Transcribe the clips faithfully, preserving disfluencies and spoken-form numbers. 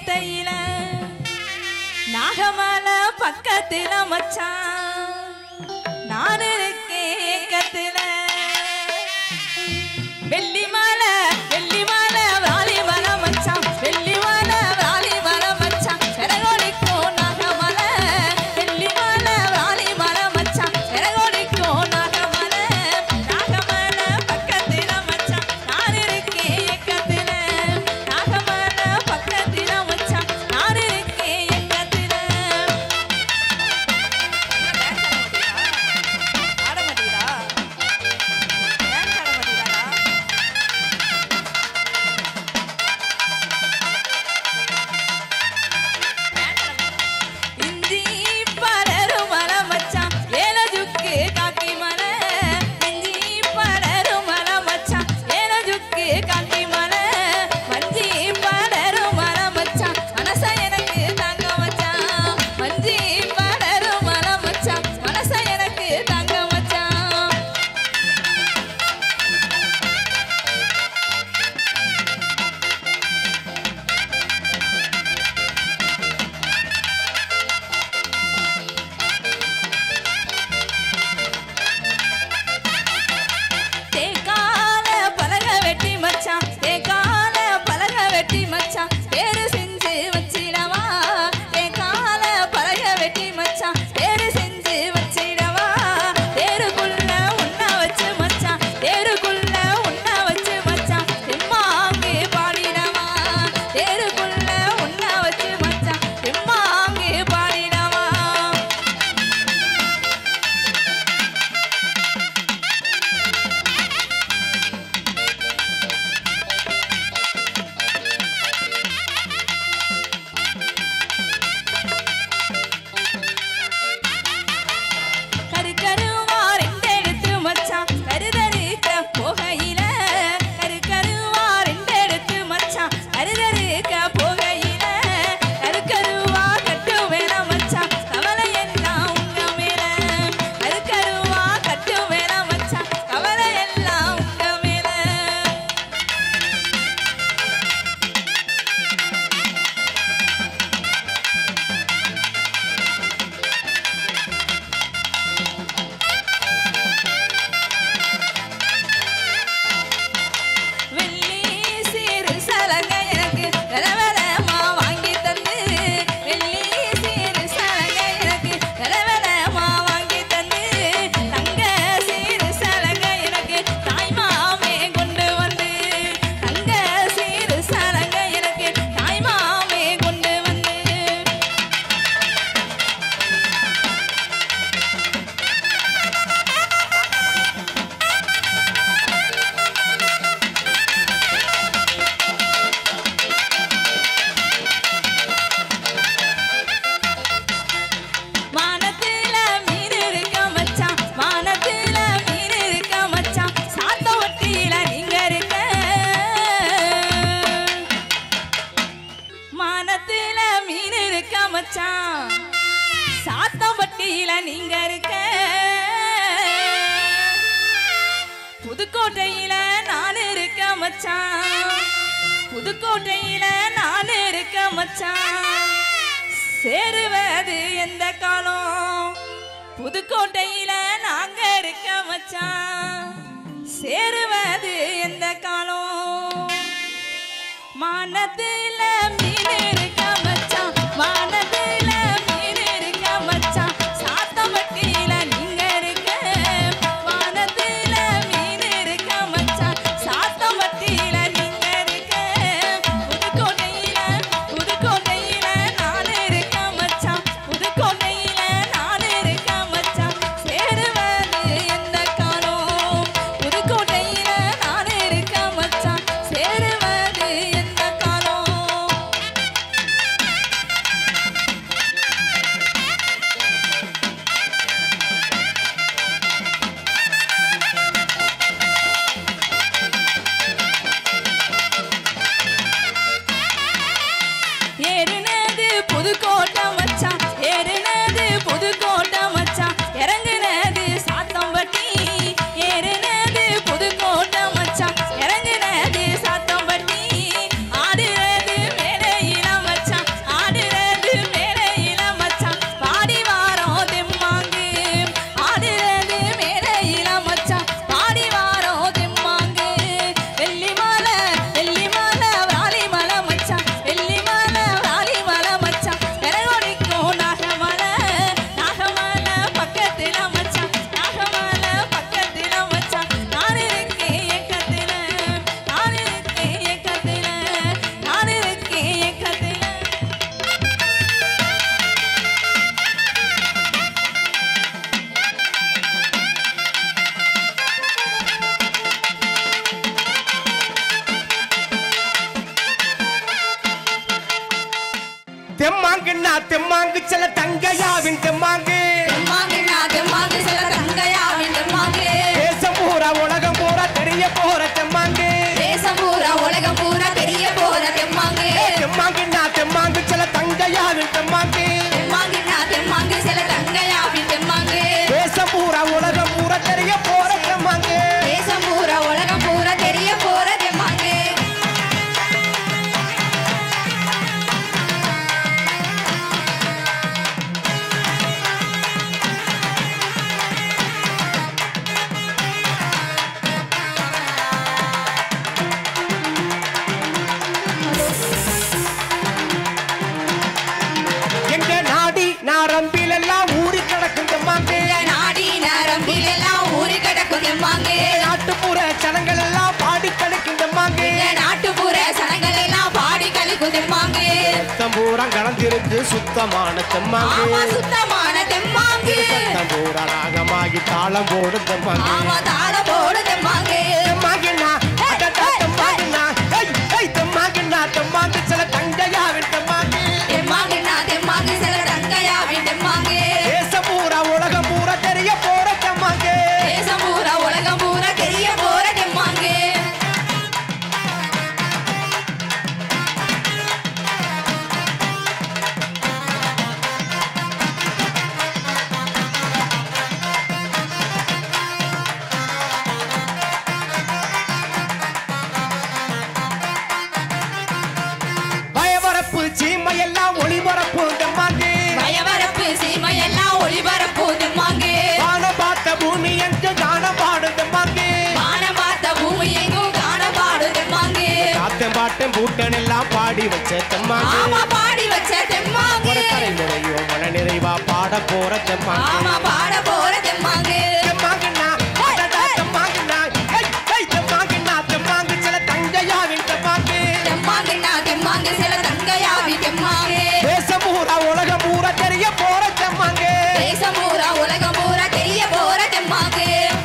கோட்டையில நாகமலை பக்கத்துல மச்சான் நான் இருக்கேன் ஏக்கத்துல வெள்ளி மலை வெள்ளி மலை வாலி மலை மச்சான் வெள்ளி மலை வாலி மலை மச்சான் செரகோடிக்கும் நாகமலை வெள்ளி மலை வாலி மலை மச்சான் செரகோடிக்கும் நாகமலை நாகமலை பக்கத்துல மச்சான் நான் இருக்கேன் ஏக்கத்துல நாகமலை பக்கத்துல மச்சான் நான் இருக்கேன் ஏக்கத்துல ஆட மாட்டீங்களா சாத்தம்பட்டியில நீங்க இருக்க புதுக்கோட்டையில நான் இருக்க மச்சான் புதுக்கோட்டையில நான் இருக்க மச்சான் சேருவது எந்த காலம் புதுக்கோட்டையில நாங்க இருக்க மச்சான் சேருவது எந்த காலம் மானத்துல மீன் இருக்க மச்சான் மானத்துல மீன் இருக்க மச்சான் சாத்தம்பட்டியில நீங்க இருக்க வானத்துல மீன் இருக்க மச்சான் சாத்தம்பட்டியில நீங்க இருக்க புதுக்கோட்டையில புதுக்கோட்டையில நான் இருக்க மச்சான் புதுக்கோட்டையில நான் இருக்க மச்சான் சேருவது எந்த காலம் புதுக்கோட்டையில நான் இருக்க மச்சான் சேருவது எந்த காலம் தெம்மாங்குன்னா தெம்மாங்கு சில தங்கையாவின் தெம்மாங்கு தெம்மாங்குன்னா தெம்மாங்கு சில தங்கையாவின் தெம்மாங்கு தேசம் பூரா உலகம் பூரா தெரிய போற தெம்மாங்கு தேசம் பூரா உலகம் பூரா தெரிய போற தெம்மாங்கு தெம்மாங்குன்னா தெம்மாங்கு சில தங்கையாவின் தெம்மாங்கு தெம்மாங்குன்னா தெம்மாங்கு சில தங்கையாவின் தெம்மாங்கு தேசம் பூரா உலகம் பூரா தெரிய போற தெம்மாங்கு தேசம் பூரா உலகம் பூரா தெரிய போற தெம்மாங்கு எங்க நாடி நாரம்பில் எல்லாம் ஊறி கிடக்கும் தெம்மாங்கு நாடி நரம்பில் எல்லாம் ஊறி கிடக்கும் தெம்மாங்கு நாட்டுப்புற சனங்கள் எல்லாம் பாடி கணக்கும் தெம்மாங்கு நாட்டுப்புற சனங்கள் எல்லாம் பாடி கழிக்கும் தெம்மாங்கு ரத்தம் பூரா கலந்திருக்கு சுத்தமான தெம்மாங்கு ஆமா சுத்தமான தெம்மாங்கு ரத்தம் பூரா ராகமாகி தாளம் போடும் தெம்மாங்கு ஆமா தாள போடு தெம்மாங்கு தெம்மாங்குன்னா அடடா தெம்மாங்குன்னா ஏய் ஏய் தெம்மாங்குன்னா தெம்மாங்கு சில தங்கையாவின் தெம்மாங்கு தெம்மாங்குன்னா தெம்மாங்கு சில தங்கையாவின் தெம்மாங்கு தேசம் பூரா உலகம் பூரா தெரிய போற தெம்மாங்கு தேசம் பூரா உலகம் பூரா தெரிய போற தெம்மாங்கு பயவரப்பு சீமையெல்லாம் ஒளிபரப்பு தெம்மாங்கு பயவரப்பு சீமையெல்லாம் ஒளிபரப்பு தெம்மாங்கு வானம் பார்த்த பூமி எங்கு காணம் பாடும் தெம்மாங்கு வானம் பார்த்த பூமி எங்கும் காண பாடு தெம்மாங்கு காத்தம் பாட்டம் பூட்டன் எல்லாம் பாடி வச்ச தெம்மாங்கு ஆமா பாடி வச்ச தெம்மாங்கு ஒரு தலைமுறையோ மன நிறைவா பாட போற தெம்மாங்கு ஆமா பாட போற தெம்மாங்கு தெம்மாங்குன்னா அடடா தெம்மாங்குன்னா ஏய் ஏய் தெம்மாங்குன்னா தெம்மாங்கு சில தங்கையாவின் தெம்மாங்கு தெம்மாங்குன்னா தெம்மாங்கு சில தங்கையாவின் தெம்மாங்கு தேசம் பூரா உலகம் பூரா தெரிய போற தெம்மாங்கு தேசம் பூரா உலகம் பூரா தெரிய போற தெம்மாங்கு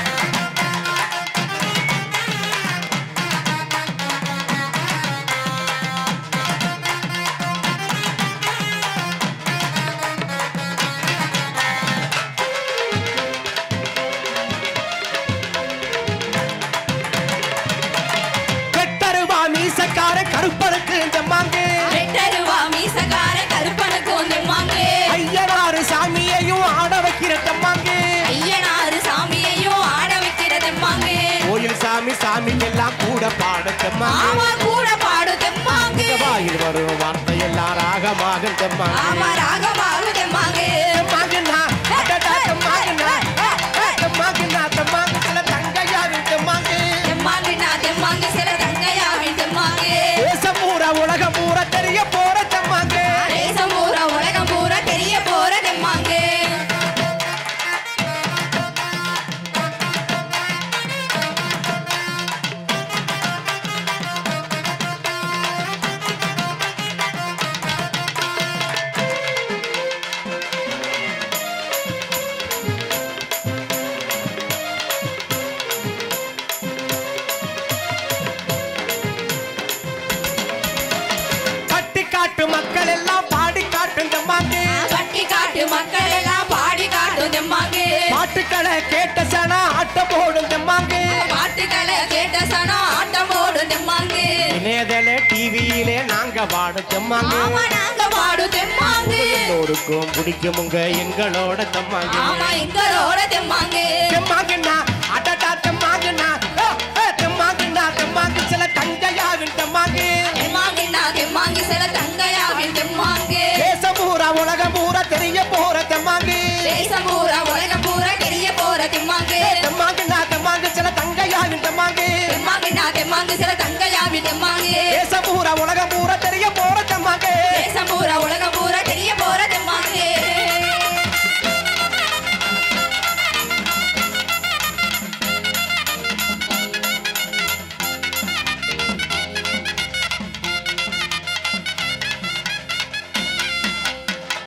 கெட்டருவா மீசக்கார கருப்பனுக்கு தெம்மாங்கு வெட்டருவா மீசக்கார கருப்பனுக்கும் தெம்மாங்கு ஐயனாறு சாமியையும் ஆட வைக்கிற தெம்மாங்கு ஐயனாறு சாமியையும் ஆட வைக்கிற தெம்மாங்கு கோயில் சாமி சாமிக்கெல்லாம் கூட பாட தெம்மாங்கு ஆமா கூட பாடு தெம்மாங்கு வாயில் வரும் வார்த்தையெல்லாம் ராகமாக தெம்மாங்கு ஆமா ராகமாகு தெம்மாங்கு தெம்மாங்குன்னா அடடா தெம்மாங்குன்னா தெம்மாங்குன்னா தெம்மாங்கு சில தங்கையாவின் தெம்மாங்கு தெம்மாங்குன்னா தெம்மாங்கு சில தங்கையாவின் தெம்மாங்கு தேசம் பூரா உலகம் பூரா தெரிய போற தெம்மாங்கு தேசம் பூரா உலகம் பூரா தெரிய போற தெம்மாங்கு கட்டி காட்டு மக்கள் எல்லாம் பாடி காட்டும் தெம்மாங்கு பட்டி காட்டு மக்கள் எல்லாம் பாடி காட்டும் தெம்மாங்கு பாட்டுக்களை கேட்ட சனா ஆட்டம் போடும் தெம்மாங்கு பாட்டுக்களை கேட்ட சனம் ஆட்டம் போடும் தெம்மாங்கு இணையதள டிவியிலே நாங்க பாடும் தெம்மாங்கு ஆமா நாங்க பாடும் தெம்மாங்கு எல்லோருக்கும் பிடிக்குமுங்க எங்களோட தெம்மாங்கு ஆமா எங்களோட தெம்மாங்கு